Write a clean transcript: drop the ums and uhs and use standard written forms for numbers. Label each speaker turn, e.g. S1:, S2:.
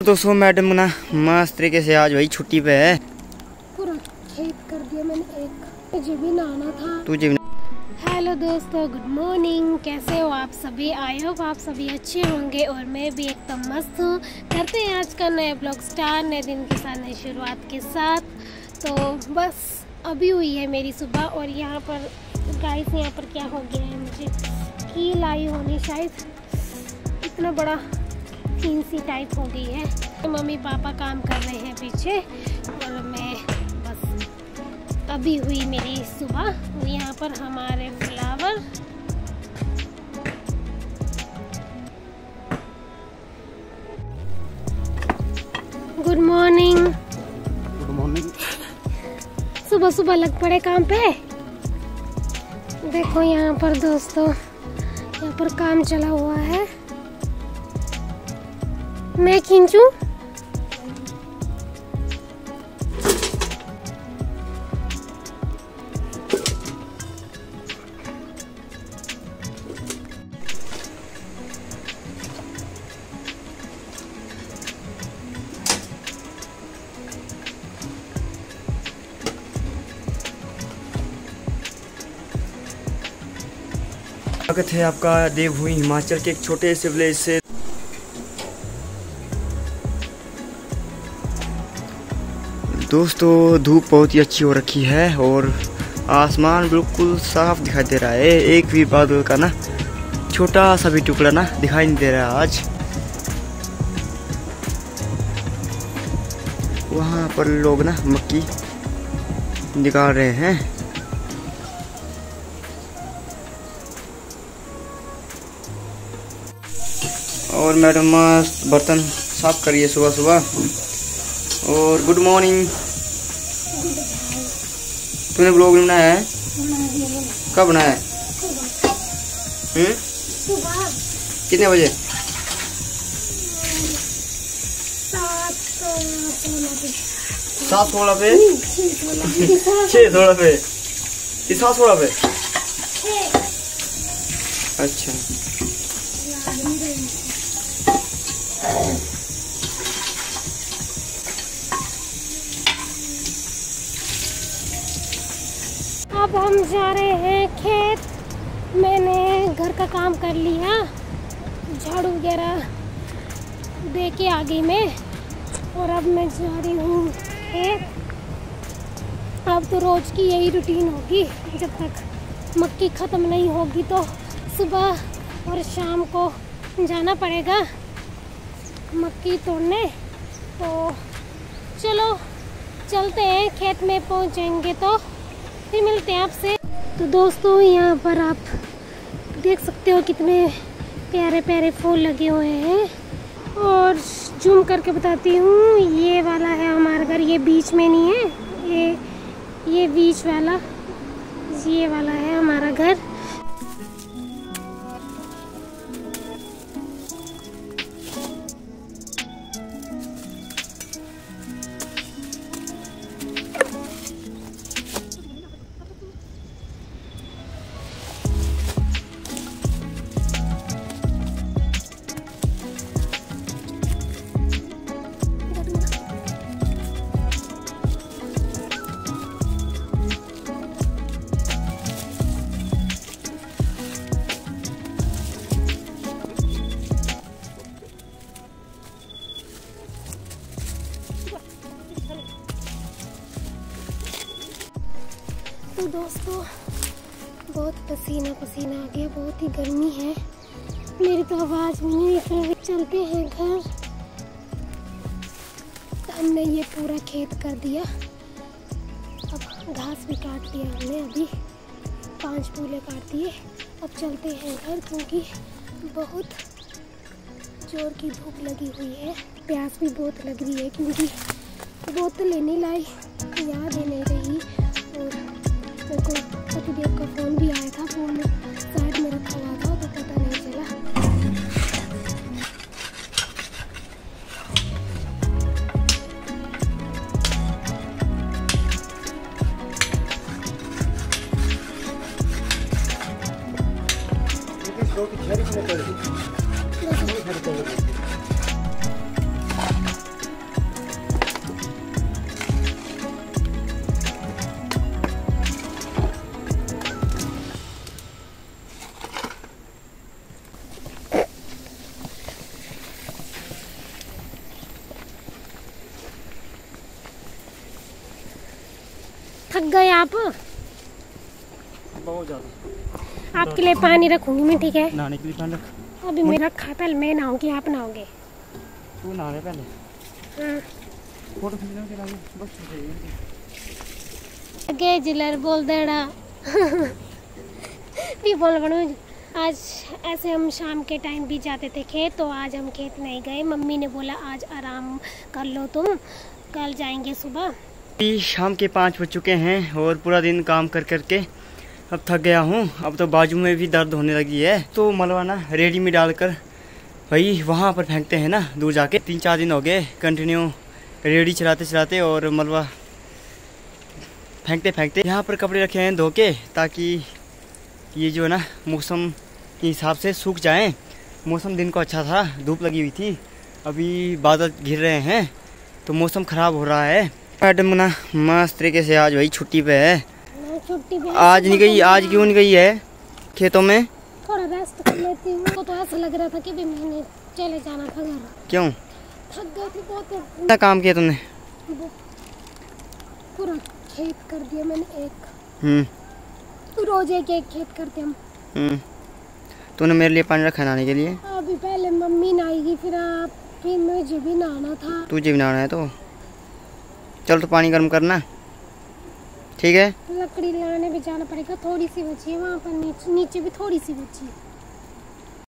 S1: दोस्तों मैडम ना मस्त तरीके से आज वही छुट्टी पे है।
S2: पूरा खेत कर दिया मैंने, एक मुझे भी नहाना था।
S1: तुझे
S2: हेलो दोस्तों, गुड मॉर्निंग। कैसे हो आप सभी? आई होप आप सभी अच्छे होंगे और मैं भी एकदम मस्त हूँ। करते हैं आज का नया ब्लॉग स्टार्ट, नए दिन के साथ, नई शुरुआत के साथ। तो बस अभी हुई है मेरी सुबह और यहाँ पर गाइस यहाँ पर क्या हो गया है, मुझे कील आई होनी शायद, इतना बड़ा कील सी टाइप हो गई है। तो मम्मी पापा काम कर रहे हैं पीछे और मैं बस अभी हुई मेरी सुबह। और यहाँ पर हमारे flower good morning.
S1: Good morning.
S2: सुबह सुबह लग पड़े काम पे। देखो यहाँ पर दोस्तों, यहाँ पर काम चला हुआ है। मैं खींचूं?
S1: स्वागत है आपका देवभूमि हिमाचल के एक छोटे से विलेज से। दोस्तों धूप बहुत ही अच्छी हो रखी है और आसमान बिल्कुल साफ दिखाई दे रहा है। एक भी बादल का ना छोटा सा भी टुकड़ा ना दिखाई नहीं दे रहा आज। वहाँ पर लोग ना मक्की निकाल रहे हैं। और मैडम बर्तन साफ करिए सुबह सुबह। और गुड मॉर्निंग। तूने ब्लॉग बनाया है? कब बनाया है? कितने बजे? 7:16 पे 6:16 पे 7:16 पे। अच्छा
S2: अब हम जा रहे हैं खेत। मैंने घर का काम कर लिया, झाड़ू वगैरह दे के आ गई मैं और अब मैं जा रही हूँ खेत। अब तो रोज़ की यही रूटीन होगी, जब तक मक्की ख़त्म नहीं होगी तो सुबह और शाम को जाना पड़ेगा मक्की तोड़ने। तो चलो चलते हैं, खेत में पहुँच जाएंगे तो फिर मिलते हैं आपसे। तो दोस्तों यहाँ पर आप देख सकते हो कितने प्यारे प्यारे फूल लगे हुए हैं। और जूम करके बताती हूँ, ये वाला है हमारा घर, ये बीच में नहीं है, ये बीच वाला, ये वाला है हमारा घर। तो दोस्तों बहुत पसीना पसीना आ गया, बहुत ही गर्मी है, मेरी तो आवाज़ भी नहीं निकल रही। चलते हैं घर। हमने ये पूरा खेत कर दिया, अब घास भी काट दिया हमने, अभी 5 फूले काट दिए। अब चलते हैं घर क्योंकि बहुत जोर की भूख लगी हुई है, प्यास भी बहुत लग रही है क्योंकि बोतल लेने लाई, याद ही नहीं रही। और मेरे को पतिदेव का फ़ोन भी आया था, फ़ोन साइड में रखा हुआ था तो पता नहीं चला। थक गए आप?
S1: बहुत ज्यादा।
S2: आपके लिए पानी रखूंगी मैं, ठीक है?
S1: नहाने के लिए पानी रख।
S2: अभी मैं रखा, पहले मैं नहाऊंगी, आप नहाओगे?
S1: तू नहा ले पहले।
S2: हाँ।
S1: फोटो खींचना के लिए बस
S2: आगे जिलर बोल देना भी बोल बनू। आज ऐसे हम शाम के टाइम भी जाते थे खेत, तो आज हम खेत नहीं गए। मम्मी ने बोला आज आराम कर लो तुम, कल जाएंगे सुबह।
S1: शाम के 5 बज चुके हैं और पूरा दिन काम कर करके अब थक गया हूँ। अब तो बाजू में भी दर्द होने लगी है, तो मलबा ना रेडी में डालकर भाई वहाँ पर फेंकते हैं ना दूर जाके। 3-4 दिन हो गए कंटिन्यू रेडी चलाते चलाते और मलबा फेंकते फेंकते। यहाँ पर कपड़े रखे हैं धो के, ताकि ये जो है ना मौसम के हिसाब से सूख जाएं। मौसम दिन को अच्छा था, धूप लगी हुई थी, अभी बादल घिर रहे हैं तो मौसम ख़राब हो रहा है। मैडम ना मस्त तरीके से आज भाई छुट्टी पे है।
S2: छुट्टी पे
S1: आज नहीं गई? आज क्यों नहीं गई है खेतों में?
S2: थोड़ा रेस्ट कर लेती हूँ। तो ऐसा लग रहा था कि भी मैंने चले जाना था घर।
S1: क्यों?
S2: थक गई थी बहुत।
S1: कितना काम किया तुमने?
S2: पूरा खेत कर दिया मैंने एक। रोज एक एक खेत करते हम।
S1: तूने मेरे लिए पानी रखा नहाने के लिए?
S2: अभी पहले मम्मी नहाएगी, फिर मुझे भी नहाना था।
S1: तुझे भी नहाना है तो चल, तो पानी गर्म करना, ठीक है?
S2: लकड़ी लाने भी जाना पड़ेगा, थोड़ी सी बची है वहाँ पर, नीचे भी थोड़ी सी बची है।